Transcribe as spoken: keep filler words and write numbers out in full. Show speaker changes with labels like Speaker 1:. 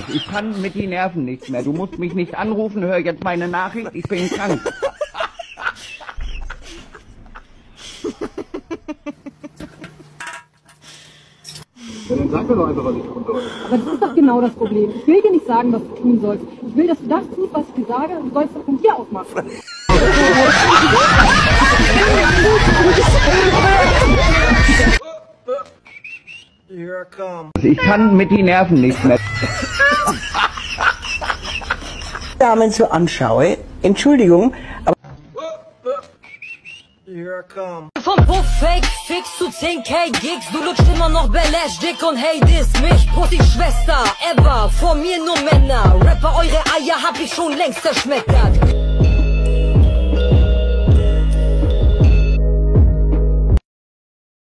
Speaker 1: Ich kann mit den Nerven nichts mehr. Du musst mich nicht anrufen, hör jetzt meine Nachricht, ich bin krank.
Speaker 2: Ja, dann sag mir doch einfach, was ich tun soll.
Speaker 3: Aber das ist doch genau das Problem. Ich will dir nicht sagen, was du tun sollst. Ich will, dass du das tust, was ich dir sage, und du sollst das von dir aus machen.
Speaker 4: Here I come.
Speaker 1: Ich kann mit den Nerven nichts mehr.
Speaker 5: Damen so anschaue, Entschuldigung, aber
Speaker 4: Here I come.
Speaker 6: Vom Puff Fake Fix zu zehn K Gigs, du lutscht immer noch Belash, Dick und hey diss mich, Pussy Schwester, ever, vor mir nur Männer, Rapper, eure Eier hab ich schon längst zerschmettert.